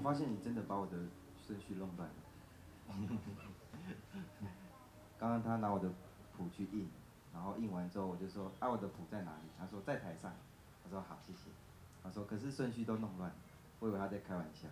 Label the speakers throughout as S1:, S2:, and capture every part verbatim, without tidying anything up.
S1: 发现你真的把我的顺序弄乱了。刚刚他拿我的谱去印，然后印完之后我就说啊我的谱在哪里？他说在台上。我说好谢谢。他说可是顺序都弄乱，我以为他在开玩笑。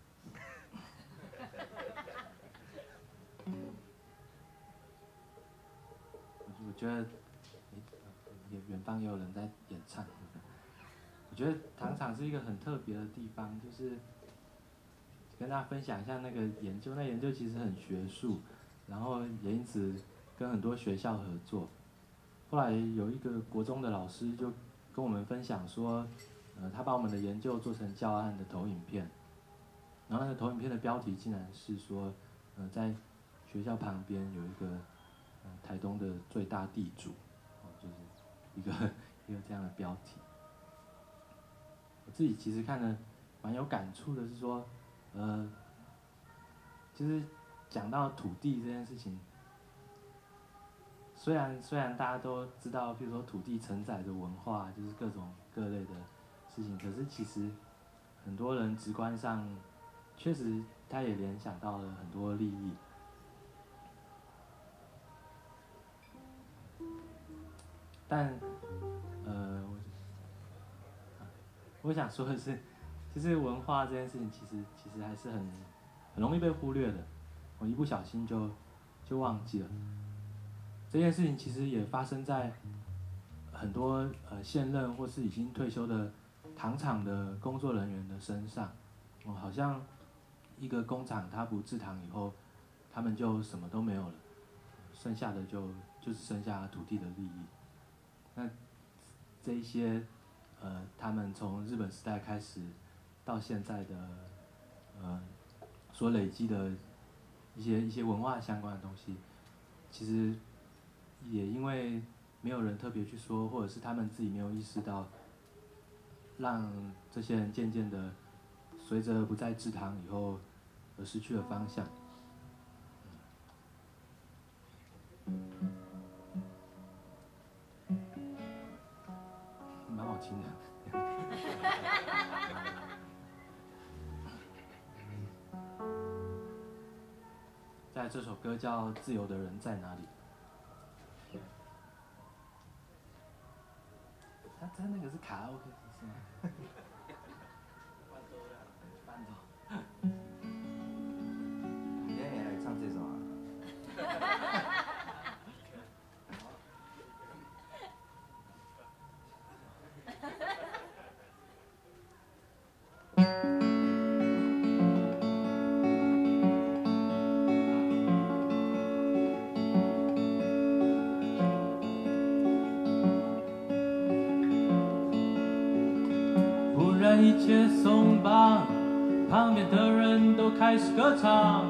S2: 我觉得，远远方也有人在演唱。我觉得糖厂是一个很特别的地方，就是跟大家分享一下那个研究。那研究其实很学术，然后也因此跟很多学校合作。后来有一个国中的老师就跟我们分享说，呃，他把我们的研究做成教案的投影片，然后那个投影片的标题竟然是说，呃，在学校旁边有一个。台东的最大地主，哦，就是一个一个这样的标题。我自己其实看了蛮有感触的，是说，呃，就是讲到土地这件事情，虽然虽然大家都知道，比如说土地承载的文化，就是各种各类的事情，可是其实很多人直观上，确实他也联想到了很多利益。但，呃，我，我想说的是，其实文化这件事情，其实其实还是很很容易被忽略的，我一不小心就就忘记了。这件事情其实也发生在很多呃现任或是已经退休的糖厂的工作人员的身上。哦，好像一个工厂它不制糖以后，他们就什么都没有了，剩下的就就是剩下土地的利益。那这一些，呃，他们从日本时代开始到现在的，呃，所累积的一些一些文化相关的东西，其实也因为没有人特别去说，或者是他们自己没有意识到，让这些人渐渐的随着不再制糖以后而失去了方向。蛮好听的。在这首歌叫《自由的人在哪里》。他他那个是卡拉 OK 是吗？伴奏的，伴奏。
S1: 你今天也来唱这首啊？
S2: 一切松绑，旁边的人都开始歌唱，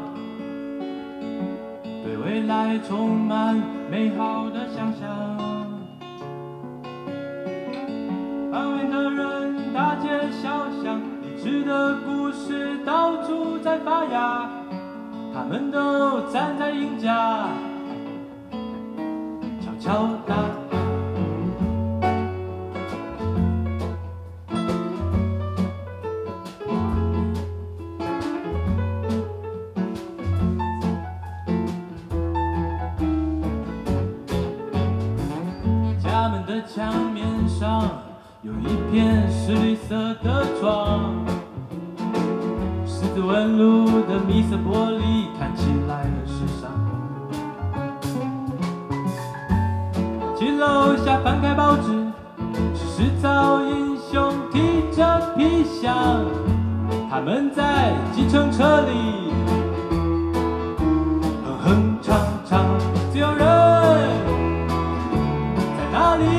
S2: 对未来充满美好的想象。旁边的人大街小巷，励志的故事到处在发芽，他们都站在鹰架，悄悄打。墙面上有一片是绿色的窗，十字纹路的米色玻璃看起来很时尚。去楼下翻开报纸，是制造英雄提着皮箱，他们在计程车里哼哼唱唱，自由人在哪里？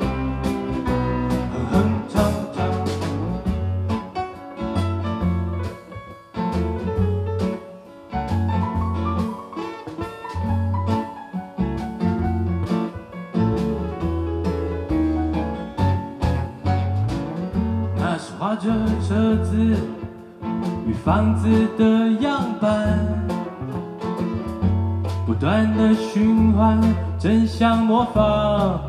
S2: 画着车子与房子的样板，不断的循环，真像模仿。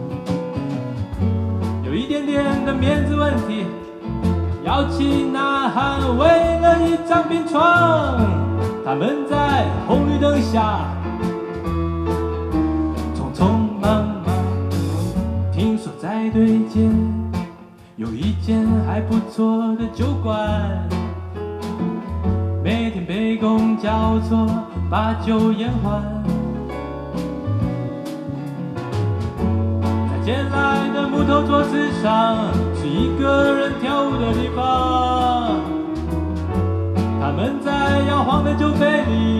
S2: 有一点点的面子问题，摇旗呐汗，为了一张病床。他们在红绿灯下匆匆忙忙。听说在对街有一间还不错的酒馆，每天杯弓交错，把酒言欢。在捡来的木头桌子上，是一个人跳舞的地方。他们在摇晃的酒杯里